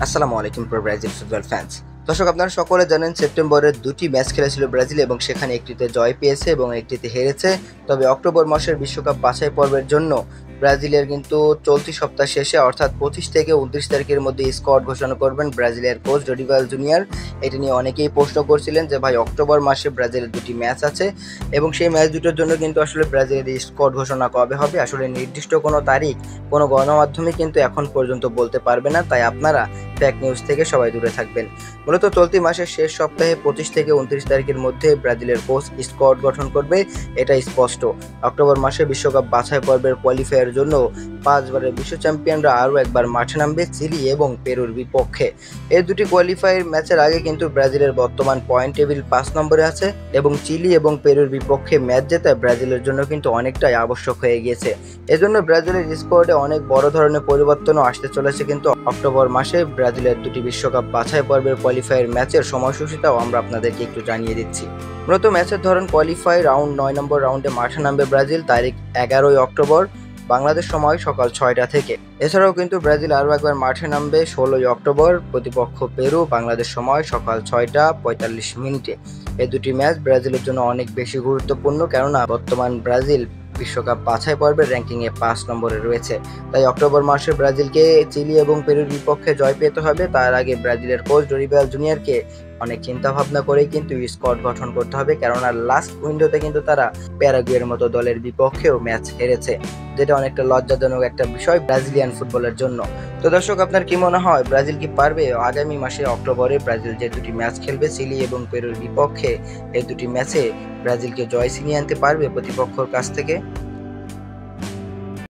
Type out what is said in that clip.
আসসালামু আলাইকুম pro Brazil football fans. দর্শক, আপনারা সকলে জানেন সেপ্টেম্বরের দুটি ম্যাচ খেলেছিল ব্রাজিল এবং সেখানে একটিতে জয় পেয়েছে এবং একটিতে হেরেছে। তবে অক্টোবর মাসের বিশ্বকাপ বাছাই পর্বের জন্য ব্রাজিলের কিন্তু চলতি সপ্তাহ শেষে অর্থাৎ 25 থেকে 29 তারিখের মধ্যে স্কোয়াড ঘোষণা করবেন ব্রাজিলের কোচ ডরিভাল জুনিয়র। এটা নিয়ে অনেকেই প্রশ্ন করছিলেন যে ভাই, অক্টোবর মাসে ব্রাজিলের দুটি ম্যাচ আছে এবং সেই ম্যাচ দুটোর জন্য কিন্তু আসলে ব্রাজিলের স্কোয়াড ঘোষণা কবে হবে, আসলে নির্দিষ্ট কোনো তারিখ কোনো গণমাধ্যমে কিন্তু এখন পর্যন্ত বলতে পারবে না। তাই আপনারা ফেক নিউজ থেকে সবাই দূরে থাকবেন। মূলত চলতি মাসের শেষ সপ্তাহে 25 থেকে 29 তারিখের মধ্যে ব্রাজিলের কোচ স্কোয়াড গঠন করবে, এটা স্পষ্ট। অক্টোবর মাসে বিশ্বকাপ বাছাই পর্বের কোয়ালিফায়ারের জন্য 5 বারের বিশ্ব চ্যাম্পিয়নরা আরও একবার মাঠে নামবে চিলি এবং পেরুর বিপক্ষে। এই দুটি কোয়ালিফায়ার ম্যাচের আগে কিন্তু ব্রাজিলের বর্তমান পয়েন্ট টেবিল 5 নম্বরে আছে এবং চিলি এবং পেরুর বিপক্ষে ম্যাচ জেতা ব্রাজিলের জন্য কিন্তু অনেকটাই আবশ্যক হয়ে গিয়েছে। এজন্য ব্রাজিলের স্কোয়াডে অনেক বড় ধরনের পরিবর্তনও আসতে চলেছে। কিন্তু অক্টোবর মাসে ব্রাজিলের দুটি বিশ্বকাপ বাছাই পর্বের কোয়ালিফায়ার ম্যাচের সময়সূচিটাও আমরা আপনাদেরকে একটু জানিয়ে দিচ্ছি। মূলত ম্যাচের ধরন কোয়ালিফাই রাউন্ড 9 নম্বর রাউন্ডে মাঠে নামবে ব্রাজিল তারিখ 11 অক্টোবর বাংলাদেশ সময় সকাল 6টা থেকে। এছাড়াও কিন্তু ব্রাজিল আরও একবার মাঠে নামবে 16 অক্টোবর, প্রতিপক্ষ পেরু, বাংলাদেশ সময় সকাল 6টা 45 মিনিটে। এই দুটি ম্যাচ ব্রাজিলের জন্য অনেক বেশি গুরুত্বপূর্ণ, কেননা বর্তমান ব্রাজিল বিশ্বকাপ বাছাই পর্বের র্যাঙ্কিংয়ে 5 নম্বরে রয়েছে। তাই অক্টোবর মাসে ব্রাজিলকে চিলি এবং পেরুর বিপক্ষে জয় পেতে হবে। তার আগে ব্রাজিলের কোচ ডরিভাল জুনিয়রকে অনেক চিন্তা ভাবনা করেই কিন্তু স্কোয়াড গঠন করতে হবে, কেননা লাস্ট উইন্ডোতে কিন্তু তারা প্যারাগুয়ের মতো দলের বিপক্ষেও ম্যাচ হেরেছে, যেটা অনেকটা লজ্জাজনক একটা বিষয় ব্রাজিলিয়ান ফুটবলের জন্য। তো দর্শক, আপনার কি মনে হয় ব্রাজিল কি পারবে আগামী মাসে অক্টোবরে ব্রাজিল যে দুটি ম্যাচ খেলবে চিলি এবং পেরুর বিপক্ষে, এই দুটি ম্যাচে ব্রাজিলকে জয় ছিনিয়ে আনতে পারবে প্রতিপক্ষের কাছ থেকে?